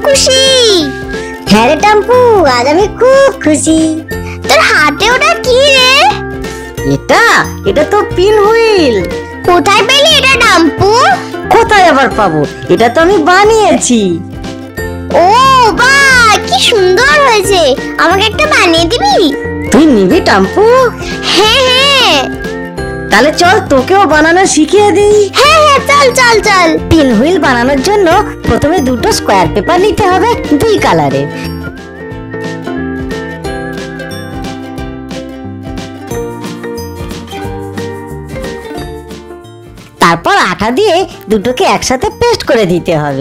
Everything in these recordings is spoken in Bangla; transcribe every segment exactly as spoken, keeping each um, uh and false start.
খুশি। হ্যাঁ রে টাম্পু, আজ আমি খুব খুশি। তোর হাতে ওটা কি রে? এটা এটা তো পিন হুইল। কোথায় পেলি এটা টাম্পু? কোথায় আবার পাবো, এটা তো আমি বানিয়েছি। ও বাহ, কি সুন্দর হয়েছে। আমাকে একটা বানিয়ে দিবি? তুই নিবি টাম্পু? হ্যাঁ হ্যাঁ। তাহলে চল তোকেও বানানো শিখিয়ে দিই। হ্যাঁ হ্যাঁ, চল চল চল। পিন হুইল বানানোর জন্য প্রথমে দুটো স্কোয়ার পেপার নিতে হবে দুই কালারে। তারপর আঠা দিয়ে দুটোকে একসাথে পেস্ট করে দিতে হবে।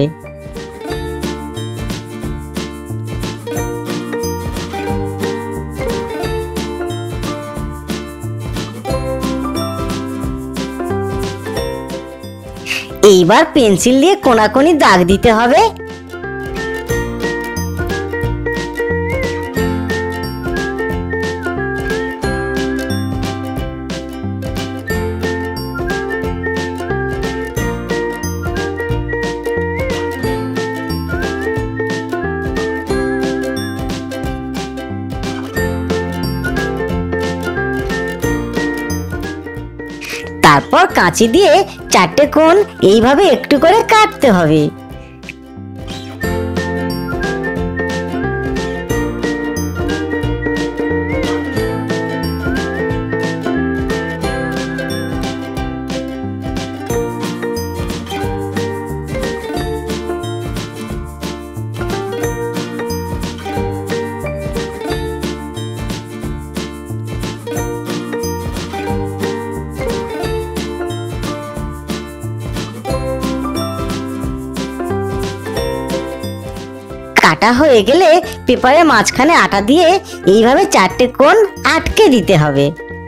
এইবার পেন্সিল দিয়ে কোনাকুনি দাগ দিতে হবে। তারপর কাঁচি দিয়ে চারটে কোণ এইভাবে একটু করে কাটতে হবে। কাটা হয়ে গেলে পেপারের মাঝখানে আটা দিয়ে এইভাবে চারটে কোণ আটকে দিতে হবে।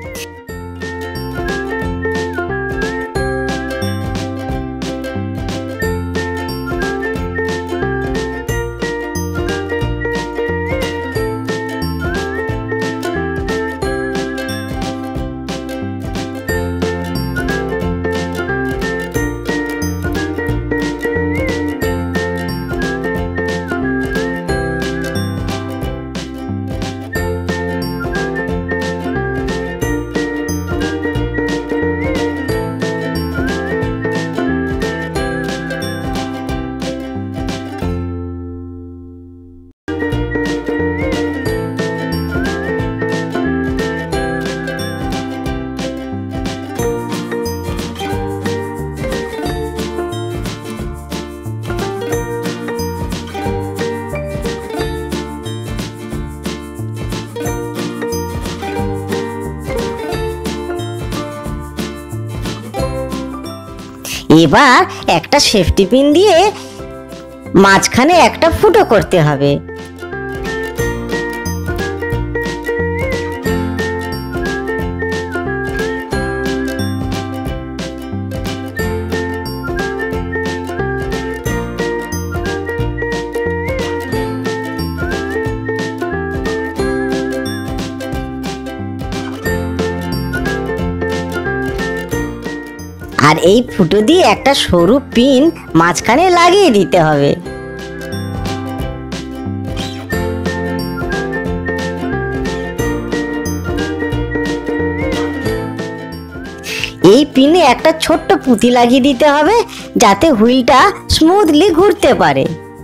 এবার একটা সেফটি পিন দিয়ে মাঝখানে একটা ফুটো করতে হবে। আর এই ফুটো দিয়ে একটা সরু পিন মাঝখানে লাগিয়ে দিতে হবে। এই পিনে একটা ছোট্ট পুঁতি লাগিয়ে দিতে হবে যাতে হুইলটা স্মুথলি ঘুরতে পারে।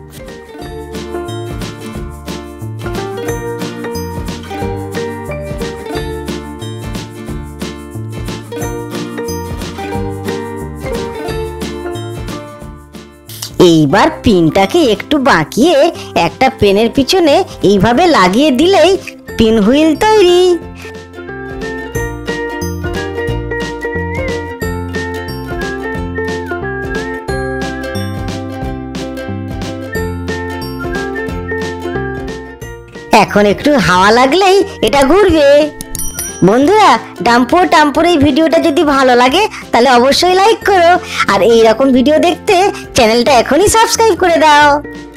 এইবার পিনটাকে একটু বাঁকিয়ে একটা পেনের পিছনে এইভাবে লাগিয়ে দিলেই পিন হুইল তৈরি। এখন একটু হাওয়া লাগলেই এটা ঘুরবে। বন্ধুরা, ডাম্পু টাম্পুর এই ভিডিওটা যদি ভালো লাগে তাহলে অবশ্যই লাইক করো, আর এই রকম ভিডিও দেখতে চ্যানেলটা এখনই সাবস্ক্রাইব করে দাও।